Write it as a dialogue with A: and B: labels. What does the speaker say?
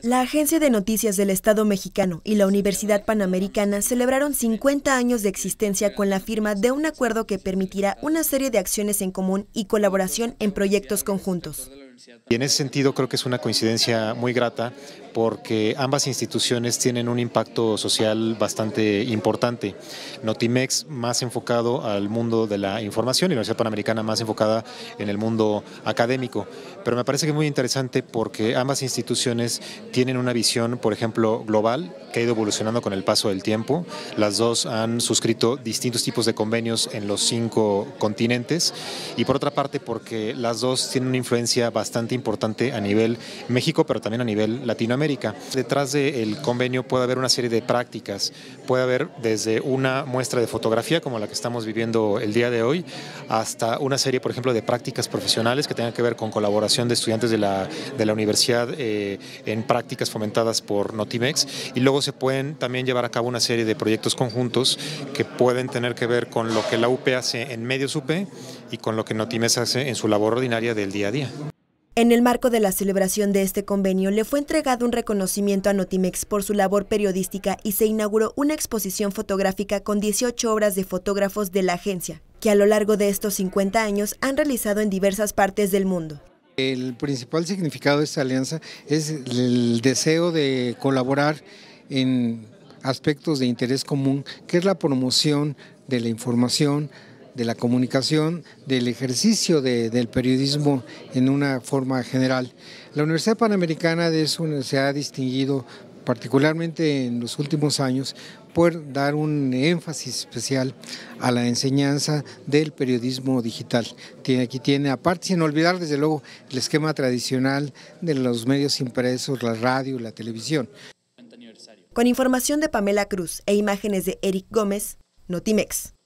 A: La Agencia de Noticias del Estado Mexicano y la Universidad Panamericana celebraron 50 años de existencia con la firma de un acuerdo que permitirá una serie de acciones en común y colaboración en proyectos conjuntos.
B: Y en ese sentido creo que es una coincidencia muy grata porque ambas instituciones tienen un impacto social bastante importante. Notimex más enfocado al mundo de la información y la Universidad Panamericana más enfocada en el mundo académico. Pero me parece que es muy interesante porque ambas instituciones tienen una visión, por ejemplo, global, que ha ido evolucionando con el paso del tiempo. Las dos han suscrito distintos tipos de convenios en los 5 continentes y por otra parte porque las dos tienen una influencia bastante importante a nivel México, pero también a nivel Latinoamérica. Detrás del convenio puede haber una serie de prácticas, puede haber desde una muestra de fotografía como la que estamos viviendo el día de hoy, hasta una serie, por ejemplo, de prácticas profesionales que tengan que ver con colaboración de estudiantes de la universidad en prácticas fomentadas por Notimex, y luego se pueden también llevar a cabo una serie de proyectos conjuntos que pueden tener que ver con lo que la UP hace en Medios UP y con lo que Notimex hace en su labor ordinaria del día a día.
A: En el marco de la celebración de este convenio, le fue entregado un reconocimiento a Notimex por su labor periodística y se inauguró una exposición fotográfica con 18 obras de fotógrafos de la agencia, que a lo largo de estos 50 años han realizado en diversas partes del mundo.
C: El principal significado de esta alianza es el deseo de colaborar en aspectos de interés común, que es la promoción de la información, de la comunicación, del ejercicio del periodismo en una forma general. La Universidad Panamericana se ha distinguido particularmente en los últimos años por dar un énfasis especial a la enseñanza del periodismo digital. Aquí tiene, aparte sin olvidar desde luego el esquema tradicional de los medios impresos, la radio, la televisión.
A: Con información de Pamela Cruz e imágenes de Eric Gómez, Notimex.